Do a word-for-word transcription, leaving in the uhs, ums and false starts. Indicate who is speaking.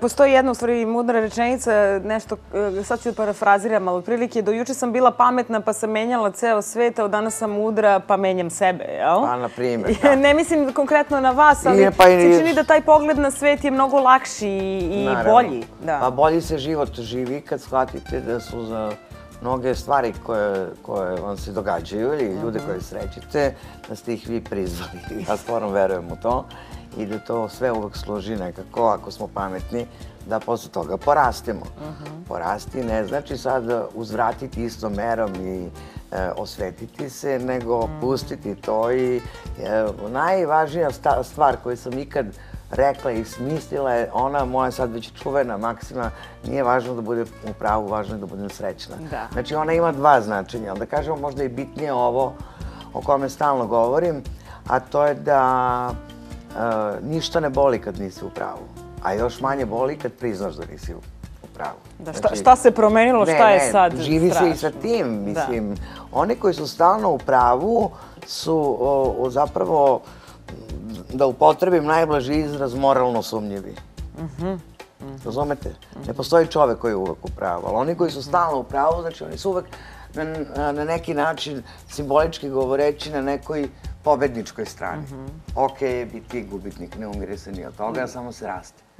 Speaker 1: Postoji jedna, u stvari, mudra rečenica, nešto, sad ću parafraziram, ali otprilike, do juče sam bila pametna pa sam menjala ceo svet, a od danas sam mudra pa menjam sebe, jel?
Speaker 2: Pa, na primjer, da.
Speaker 1: Ne mislim konkretno na vas, ali se čini da taj pogled na svet je mnogo lakši i bolji.
Speaker 2: Pa bolji se život živi kad shvatite da su za mnoge stvari koje vam se događaju ili ljude koje srećete, da ste ih vi prizvali. Ja stvarno verujem u to. I da to sve uvek složi nekako, ako smo pametni, da posle toga porastemo. Porasti ne znači sad uzvratiti istom merom i osvetiti se, nego pustiti to. I najvažnija stvar koju sam ikad rekla i smislila je ona moja sad već čuvena maksima, nije važno da budem u pravu, važno je da budem srećna. Znači ona ima dva značenja, ali da kažemo možda i bitnije ovo o kome stalno govorim, a to je da ništa ne boli kad nisi u pravu, a još manje boli kad priznaš da nisi u pravu.
Speaker 1: Šta se promenilo, šta je sad strašno?
Speaker 2: Ne, živi se i sa tim, mislim. Oni koji su stalno u pravu su zapravo, da upotrebim najblaži izraz, moralno sumnjivi. Razumete? Ne postoji čovek koji je uvek u pravu, ali oni koji su stalno u pravu, znači oni su uvek na neki način, simbolički govoreći, na nekoj pobedničkoj strani. Okej, biti gubitnik, ne umire se ni od toga, samo se raste.